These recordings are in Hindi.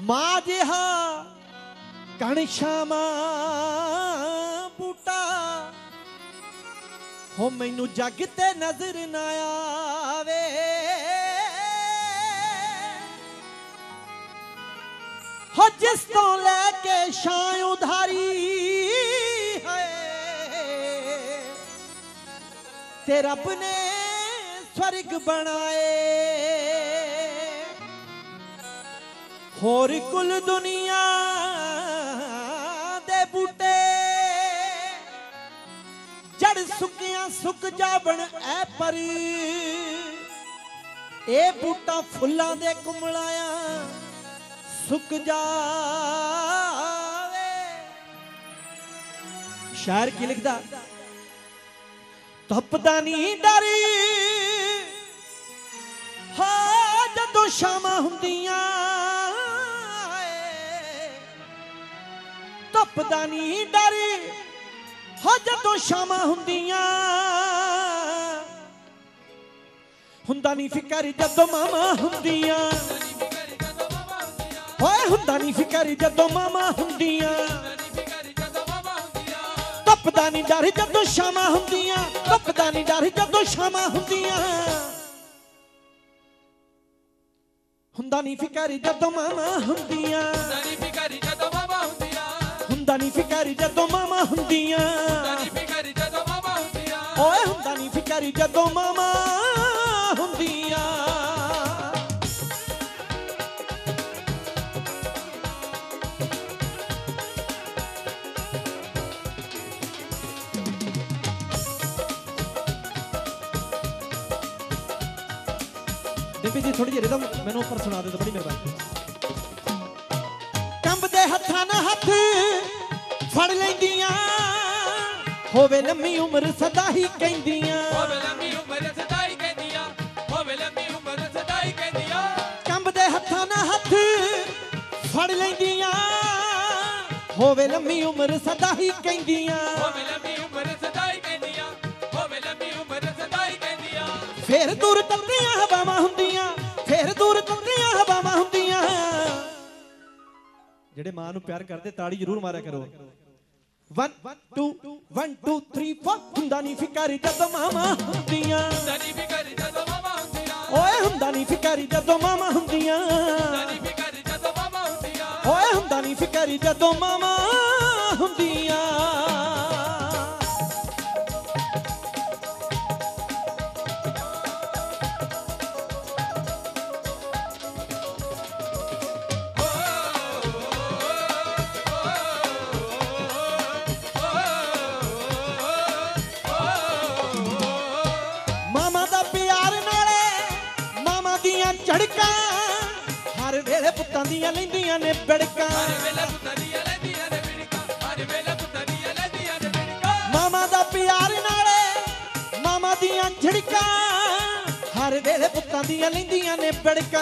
मां जिहा कण शामा बूटा हो मैनू जग ते नजर ना आवे हो जिस तो लैके शां उधारी है ते रब ने स्वर्ग बनाए होर कुल दुनिया दे बूटे जड़ सुकिया सुक जावन ऐ पर ए बूटा फुल्लां दे कुमलाया सुक जावे। शायर की लिखदा तपदा नी डर हा जदों शामां हुंदियां तपदा नी डर हा जदों शामां हुंदियां हुंदा नी फिकर जदों मामा हुंदियां होए हुंदा नी फिकर जदों मामा हुंदियां तपदा नी डर जदों शामां हुंदियां तपदा नी डर जदों शामां हुंदियां हुंदा नी फिकर जदों मामा हुंदियां हुंदा नी फिकर जदों मामा हुंदियां ओए हुंदा नी फिकर जदों मामा हुंदियां। डिम्पी जी थोड़ी जी रिदम मैनू ऊपर सुना दे तो बड़ी मेहरबानी। कंबदे हत्थां नाल हत्थ फड़ लैंदियां होवे लम्मी उम्र सदा ही कहंदियां कंबदे हत्थां नाल हत्थ फड़ लैंदियां होवे लम्मी उम्र सदा ही कहंदियां फिर दूर तंदियां हवावां हुंदियां फिर दूर तंदियां हवावां हुंदियां। जेड़े मां नूं प्यार करदे ताड़ी जरूर मारिया करो। 1 2 1 2 3 4 हुंदा नी फिकर जदों मामा हुंदियां ओए हुंदा नी फिकर जदों मामा हुंदियां ओए हुंदा नी फिकर जदों मामा हुंदियां। झड़का हर वेले पुत्तां दियां लैंदियां ने बड़का मामा दा प्यार नाले मामा दियां झड़का हर वेले पुत्तां दियां लैंदियां ने बड़का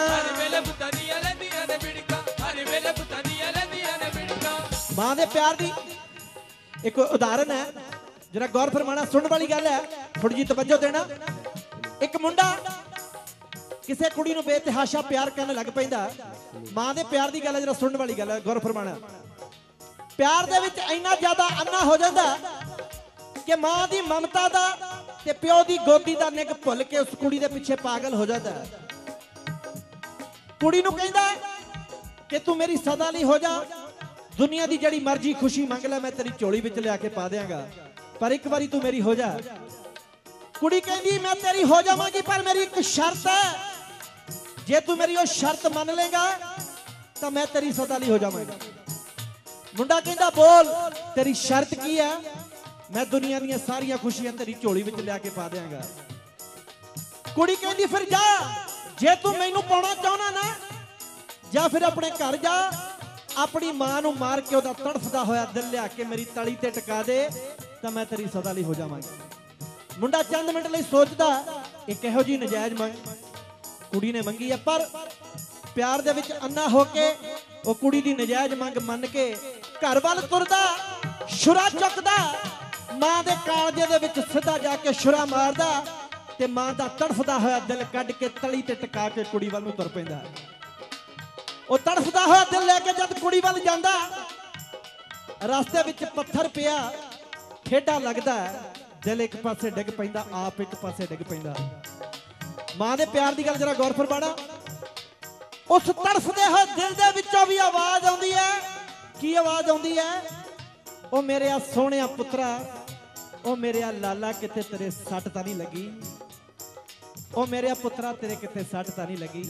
मां दे प्यार दी एक उदाहरण है जरा गौर फरमाना सुनने वाली गल है थोड़ी जी तवज्जो देना। एक मुंडा किसी कुड़ी नूं बेतहाशा प्यार करने लग पैंदा मां दे प्यार दी गल है जरा सुनने वाली गल है गौर फरमाना। प्यार दे विच इन्ना ज्यादा अन्ना हो जाता कि मां दी ममता दा ते प्यो दी गोदी दा निग भुल के उस कुड़ी दे पिछे पागल हो जाता है। कुड़ी नूं कहंदा कि तू मेरी सदा लई हो जा दुनिया दी जड़ी मर्जी खुशी मंग ले मैं तेरी झोली विच लिया के पा देंगा पर एक बारी तू मेरी हो जा। कुड़ी कहंदी मैं तेरी हो जावांगी पर मेरी एक शर्त है जे तू मेरी वो शर्त मान लेगा तो मैं तेरी सदा लई हो जावांगा। मुंडा कहंदा बोल तेरी शर्त की है? मैं दुनिया दी सारियां खुशियां तेरी झोली विच लिया के पा देंगा। कुड़ी कहंदी फिर जा जे तू मैनू पाउणा चाहना ना जा फिर अपने घर जा अपनी मां नू मार के ओदा तड़फदा होया दिल लिया के मेरी तली ते टिका दे तो मैं तेरी सदा लई हो जावांगा। मुंडा चंद मिनट लई सोचदा एक इहो जी नजायज मंग कुड़ी ने मंगी है पर प्यार दे विच अन्ना होके वो कुड़ी दी नजायज मंग मन के घर वाल तुरदा शुरा चुकदा मां दे कालजे दे विच सीधा जाके शुरा मारदा ते मां दा तड़फदा होया दिल कढ के तली ते टिका के कुड़ी वाल नूं तुर पैंदा। ਉਹ ਤੜਫਦਾ ਹੋਇਆ ਦਿਲ ਲੈ ਕੇ ਜਦ ਕੁੜੀ ਵੱਲ ਜਾਂਦਾ, ਰਸਤੇ ਵਿੱਚ ਪੱਥਰ ਪਿਆ, ਠੇਡਾ ਲੱਗਦਾ, ਦਿਲ ਇੱਕ ਪਾਸੇ ਡਿੱਗ ਪੈਂਦਾ, ਆਪ ਇੱਕ ਪਾਸੇ ਡਿੱਗ ਪੈਂਦਾ। ਮਾਂ ਦੇ ਪਿਆਰ ਦੀ ਗੱਲ ਜਰਾ ਗੌਰ ਫਰਮਾਣਾ। ਉਸ ਤੜਫਦੇ ਹੋਏ ਦਿਲ ਦੇ ਵਿੱਚੋਂ ਵੀ ਆਵਾਜ਼ ਆਉਂਦੀ ਹੈ। ਕੀ ਆਵਾਜ਼ ਆਉਂਦੀ ਹੈ? ਉਹ ਮੇਰੇ ਆ ਸੋਹਣਿਆ ਪੁੱਤਰਾ, ਉਹ ਮੇਰੇ ਆ ਲਾਲਾ, ਕਿਤੇ ਤੇਰੇ ਸੱਟ ਤਾਂ ਨਹੀਂ ਲੱਗੀ? ਉਹ ਮੇਰੇ ਆ ਪੁੱਤਰਾ, ਤੇਰੇ ਕਿਤੇ ਸੱਟ ਤਾਂ ਨਹੀਂ ਲੱਗੀ?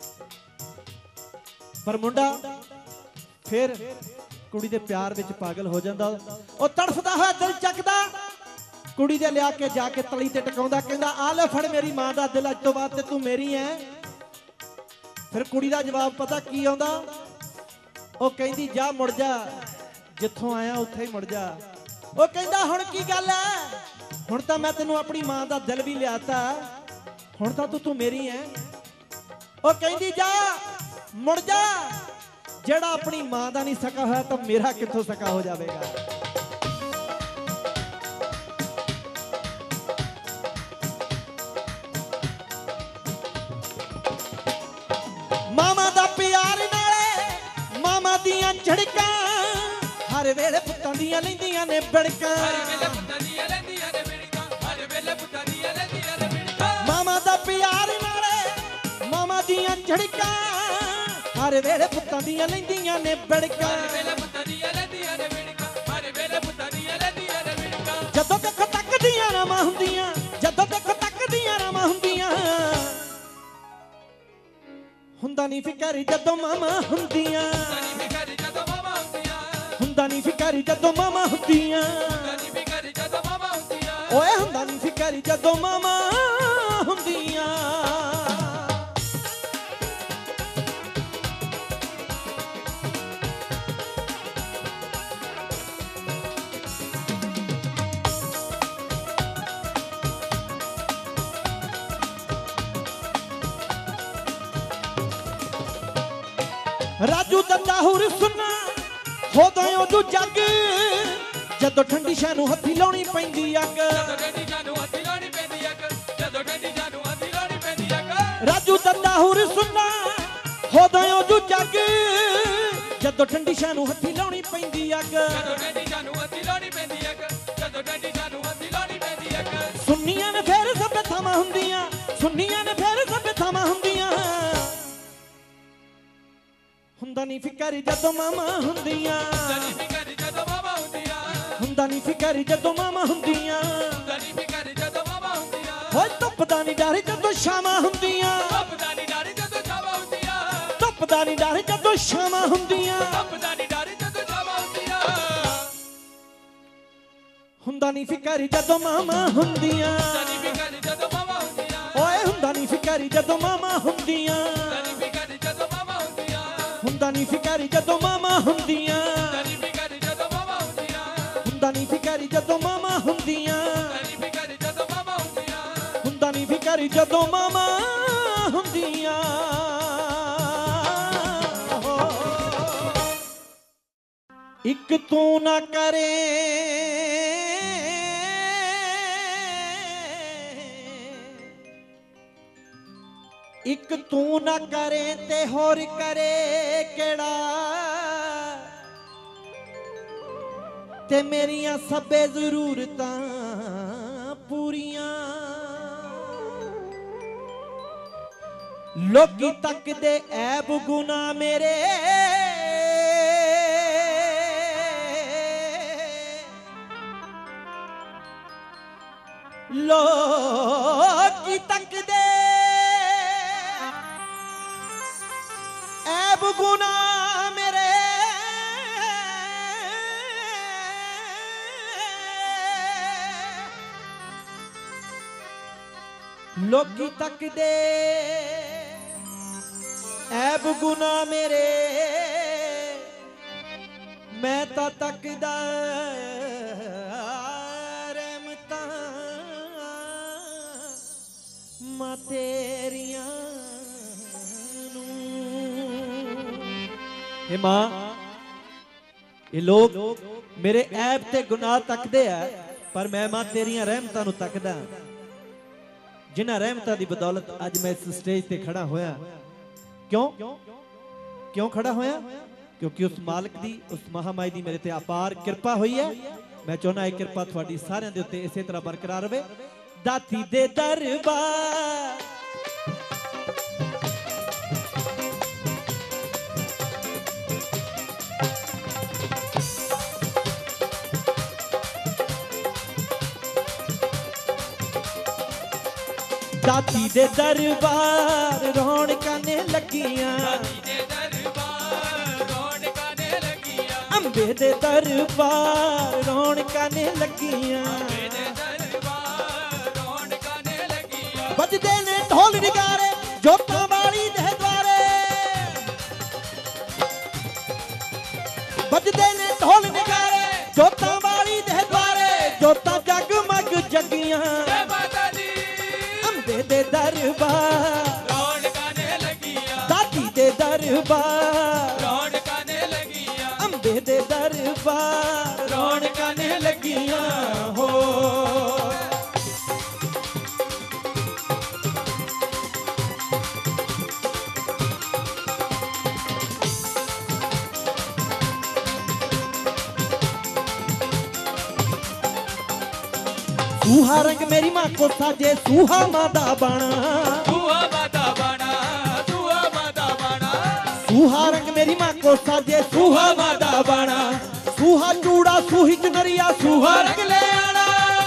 ਪਰ ਮੁੰਡਾ ਫਿਰ ਕੁੜੀ ਦੇ ਪਿਆਰ ਵਿੱਚ ਪਾਗਲ ਹੋ ਜਾਂਦਾ। ਉਹ ਤੜਫਦਾ ਹੋਇਆ ਦਿਲ ਚੱਕਦਾ, ਕੁੜੀ ਦੇ ਲਿਆ ਕੇ ਜਾ ਕੇ ਤਲੀ ਤੇ ਟਿਕਾਉਂਦਾ, ਕਹਿੰਦਾ ਆ ਲੈ ਫੜ ਮੇਰੀ ਮਾਂ ਦਾ ਦਿਲ, ਅੱਜ ਤੋਂ ਬਾਅਦ ਤੇ ਤੂੰ ਮੇਰੀ ਐ। ਫਿਰ ਕੁੜੀ ਦਾ ਜਵਾਬ ਪਤਾ ਕੀ ਆਉਂਦਾ? ਉਹ ਕਹਿੰਦੀ ਜਾ ਮੁੜ ਜਾ, ਜਿੱਥੋਂ ਆਇਆ ਉੱਥੇ ਹੀ ਮੁੜ ਜਾ। ਉਹ ਕਹਿੰਦਾ ਹੁਣ ਕੀ ਗੱਲ ਐ? ਹੁਣ ਤਾਂ ਮੈਂ ਤੈਨੂੰ ਆਪਣੀ ਮਾਂ ਦਾ ਦਿਲ ਵੀ ਲਿਆਤਾ, ਹੁਣ ਤਾਂ ਤੂੰ ਮੇਰੀ ਐ। ਉਹ ਕਹਿੰਦੀ ਜਾ ਮੁੜ ਜਾ, ਜਿਹੜਾ ਆਪਣੀ ਮਾਂ ਦਾ ਨਹੀਂ ਸਕਾ ਹੋਇਆ ਤਾਂ ਮੇਰਾ ਕਿੱਥੋਂ ਸਕਾ ਹੋ ਜਾਵੇਗਾ। ਮਾਮਾ ਦਾ ਪਿਆਰ ਨਾਲੇ ਮਾਮਾ ਦੀਆਂ ਝੜਕਾਂ, ਹਰ ਵੇਲੇ ਪੁੱਤਾਂ ਦੀਆਂ ਲੈਂਦੀਆਂ ਨੇ ਬੜਕਾਂ। ਮਾਮਾ ਦਾ ਪਿਆਰ ਨਾਲੇ ਮਾਮਾ ਦੀਆਂ ਝੜਕਾਂ, ਹਰ ਵੇਲੇ ਪੁੱਤਾਂ ਦੀਆਂ ਲੈਂਦੀਆਂ ਨੇ ਬੜਕਾਂ। ਜਦੋਂ ਦੇਖੋ ਤੱਕਦੀਆਂ ਰਾਮਾਂ ਹੁੰਦੀਆਂ, ਜਦੋਂ ਦੇਖੋ ਤੱਕਦੀਆਂ ਰਾਮਾਂ ਹੁੰਦੀਆਂ, ਹੁੰਦਾ ਨਹੀਂ ਫਿਕਰ ਜਦੋਂ ਮਾਮਾ ਹੁੰਦੀਆਂ, ਹੁੰਦਾ ਨਹੀਂ ਫਿਕਰ ਜਦੋਂ ਮਾਮਾ ਹੁੰਦੀਆਂ, ਓਏ ਹੁੰਦਾ ਨਹੀਂ ਫਿਕਰ ਜਦੋਂ ਮਾਮਾ ਹੁੰਦੀਆਂ। ਰਾਜੂ ਦੱਦਾ ਹੁਰ ਸੁਣਾ ਹੋਦਾ ਉਦੋਂ ਜੱਗ, ਜਦੋਂ ਠੰਡੀ ਸ਼ਾਹ ਨੂੰ ਹੱਥੀ ਲਾਉਣੀ ਪੈਂਦੀ ਅੱਗ। ਰਾਜੂ ਦੱਦਾ ਹੁਰ ਸੁਣਾ ਹੋਦਾ ਉਦੋਂ ਜੱਗ, ਜਦੋਂ ਠੰਡੀ ਸ਼ਾਹ ਨੂੰ ਹੱਥੀ ਲਾਉਣੀ ਪੈਂਦੀ ਅੱਗ। ਸੁੰਨੀਆਂ ਨੇ ਫੇਰ ਸਭ ਥਾਵਾਂ ਹੁੰਦੀਆਂ, ਸੁੰਨੀਆਂ ਨੇ ਫੇਰ ਸਭ ਥਾਵਾਂ ਹੁੰਦੀਆਂ, ਹੁੰਦਾ ਨਹੀਂ ਫਿਕਰ ਜਦੋਂ ਮਾਮਾ ਹੁੰਦੀਆਂ, ਹੁੰਦਾ ਨਹੀਂ ਫਿਕਰ ਜਦੋਂ ਮਾਮਾ ਹੁੰਦੀਆਂ। ਹੋਏ ਧੁੱਪ ਦਾ ਨਹੀਂ ਡਰ ਜਦੋਂ ਸ਼ਾਮਾਂ ਹੁੰਦੀਆਂ, ਧੁੱਪ ਦਾ ਨਹੀਂ ਡਰ ਜਦੋਂ ਸ਼ਾਮਾਂ ਹੁੰਦੀਆਂ, ਹੁੰਦਾ ਨਹੀਂ ਫਿਕਰ ਜਦੋਂ ਮਾਮਾ ਹੁੰਦੀਆਂ, ਓਏ ਹੁੰਦਾ ਨਹੀਂ ਫਿਕਰ ਜਦੋਂ ਮਾਮਾ ਹੁੰਦੀਆਂ, ਹੁੰਦਾ ਨਹੀਂ ਫਿਕਰ ਜਦੋਂ ਮਾਮਾ ਹੁੰਦੀਆਂ, ਹੁੰਦਾ ਨਹੀਂ ਫਿਕਰ ਜਦੋਂ ਮਾਮਾ ਹੁੰਦੀਆਂ, ਹੁੰਦਾ ਨਹੀਂ ਫਿਕਰ ਜਦੋਂ ਮਾਮਾ ਹੁੰਦੀਆਂ। ਇੱਕ ਤੂੰ ਨਾ ਕਰੇ ਇੱਕ ਤੂੰ ਨਾ ਕਰੇ ਤੇ ਹੋਰ ਕਰੇ ਕਿਹੜਾ, ਤੇ ਮੇਰੀਆਂ ਸਭੇ ਜ਼ਰੂਰਤਾਂ ਪੂਰੀਆਂ। ਲੋਕੀ ਤੱਕਦੇ ਐਬ ਗੁਨਾਹ ਮੇਰੇ, ਲੋਕੀ ਤੱਕਦੇ ऐब गुनाह मेरे, लोकी तकदे ऐब गुनाह मेरे, मैं तां तकदा रहमतां मां तेरियां। हे मां, ये लोग मेरे ऐब ते गुनाह तकदे आ, पर मैं मां तेरियां रहमतां नूं तकदा, जिन्हां रहमतां दी बदौलत अज मैं इस स्टेज ते खड़ा होया। क्यों? क्यों खड़ा होया? क्योंकि उस मालिक दी, उस महामाई दी मेरे ते अपार कृपा हुई है। मैं चाहना है कृपा थोड़ी सारिਆਂ ਦੇ ਉੱਤੇ इसे तरह बरकरार रहे। दाती दे दरबार दाती दे दरबार रौनकां ने लगियां, अंबे दे दरबार रौनकां ने लगियां, बजदे ने ढोल नगारे जोतां वाली दे द्वारे, बजदे ने ढोल नगारे जोतां वाली दे द्वारे, जोतां जगमग जगियां अंबे दे दरबार रौनकां ने लगियां, दाती दे दरबार रौनकां ने लगियां, अंबे दे दरबार रौनकां ने लगियां हो। सूहा रंग मेरी माँ को साजे सूहा मादा बाणा, सूहा मादा बाणा, सूहा मादा बाणा, सूहा रंग मेरी माँ को साजे सूहा मादा बाणा, सूहा चूड़ा सूही चुनरिया सूहा रंग ले आना,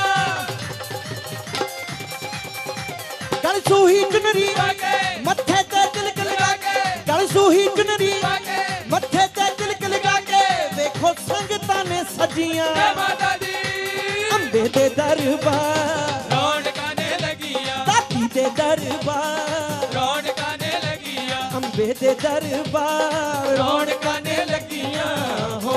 गल सूही चुनरी मत्थे ते तिलक लगा के, गल सूही चुनरी मत्थे ते तिलक लगा के, देखो संगतां ने सजियां अंबे दे दरबार रौनकां ने लगियां, दाती दे दरबार रौनकां ने लगियां, अंबे दे दरबार रौनकां ने लगियां हो।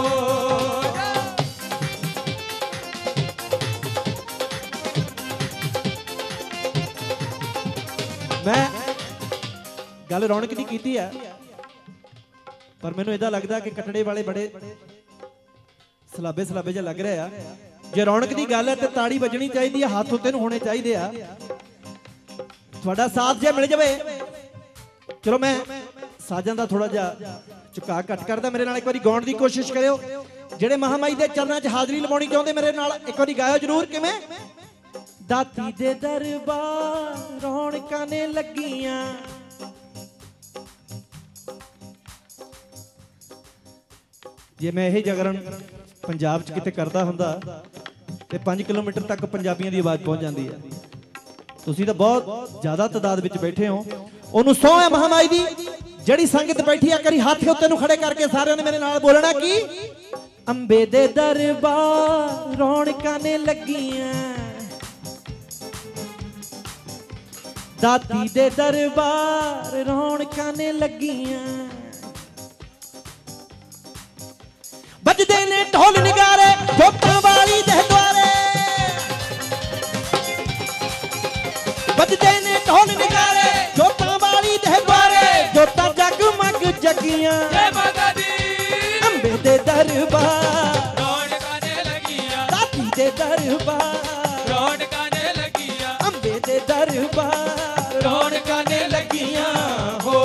मैं गल रौनक दी कीती है, पर मैनूं इदां लगदा कि कटड़े वाले बड़े सलाबे सलाबे जिहा लग रहे आ। जे रौनक की गल है तो ताड़ी बजनी चाहिए, हाथ उत्ते होने चाहिए। थोड़ा साथ जे मिल जाए, चलो मैं साजां दा थोड़ा जा झुका घट करदा, मेरे नाल एक बारी गाउण दी कोशिश करियो। जेड़े महामाई दे चरनां च हाजरी लवाउणी चाहुंदे मेरे नाल एक बारी गायो जरूर। किवें? दाती दे दरबार रौनकां ने लगियां, जे मैं यही जागरण पंजाब च किते करदा हुंदा ते 5 किलोमीटर तक पंजाबियों की आवाज़ पहुंच जाती है। तुसीं तां बहुत ज़्यादा तादाद विच बैठे हो। उहनूं सौं है महामाई दी, जिहड़ी संगत बैठी है, करी हाथ उत्ते नूं खड़े करके सारिਆਂ ने मेरे नाल बोलना कि अंबे दे दरबार रौनकां ने लगियां, दाती दे दरबार रौनकां ने लगियां, बजदे ने ढोल नगारे जोतां वाली दे द्वारे, बजदे ने ढोल नगारे जोतां वाली दे द्वारे, जोतां जगमग जगियां अंबे दे दरबार रौनकां ने लगियां, दाती दे दरबार रौनकां ने लगियां, अंबे दे दरबार रौनकां ने लगियां हो।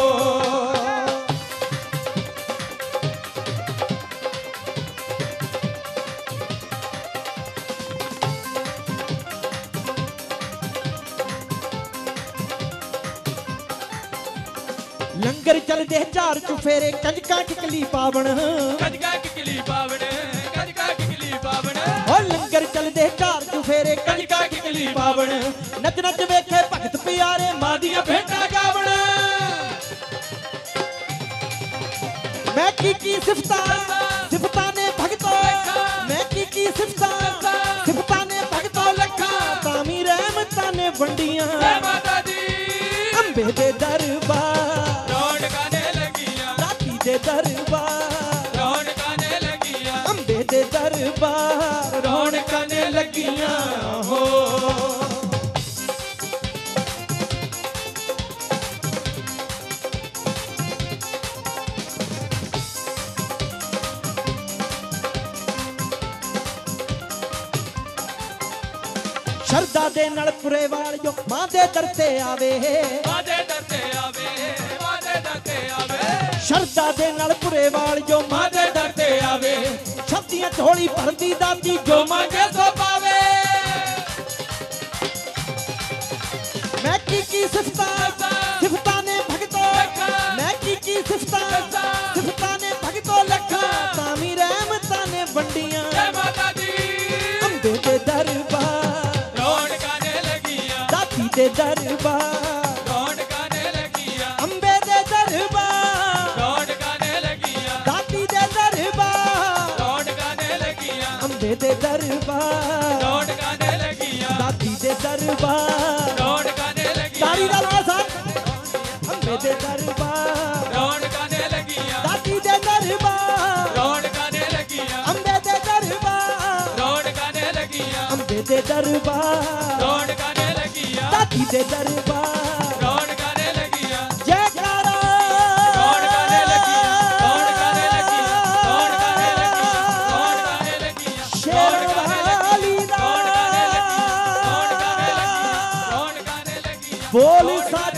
लंगर चलदे चार चुफेरे कंजका किकली पावण, कंजका किकली पावण, कंजका किकली पावण, ओ लंगर चलदे चार चुफेरे कंजका किकली पावण, नच नच वेखे भगत प्यारे मां दियां भेंटां गावण। मैं की सिफतां सिफतां ने भगतो, मैं की सिफतां सिफतां ने भगतो लखा, तामी रहमतां ने वंडियां अंबे दे दरबार रौनकां ने लगियां, दाती दे दरबार रौनकां ने लगियां, अंबे दे दरबार रौनकां ने लगियां हो। शरदा दे नाल पुरे वालियो मां दे दर ते आवे, मां दे दर ते आवे, मां दे दर ते आवे, शरदा दे नाल पुरे वाल जो मां दे दर ते आवे छत्तियां झोली भरदी दाती जो मांगे सो पावे मैं की सिफता ने भगतो मैं की सिफता ने भगतो लखा तामी रहमतां ने वंडियां जय माता दी अंबे दे दरबार रौनकां ने लगियां दाती दे दरबार रौनकां ने लगियां अंबे दे दरबार रौनकां ने लगियां दाती दे दरबार रौनकां ने लगियां अंबे दे दरबार रौनकां ने लगियां दाती दे दरबार रौनकां ने लगियां तारी दा नाल सा अंबे दे दरबार रौनकां ने लगियां दाती दे दरबार रौनकां ने लगियां अंबे दे दरबार रौनकां ने लगियां अंबे दे दरबार रौनकां ने लगियां दाती दे दरबार रौनकां ने लगियां जयकारा रौनकां ने लगियां रौनकां ने लगियां रौनकां ने लगियां शेर वाली दा रौनकां ने लगियां रौनकां ने लगियां बोल सा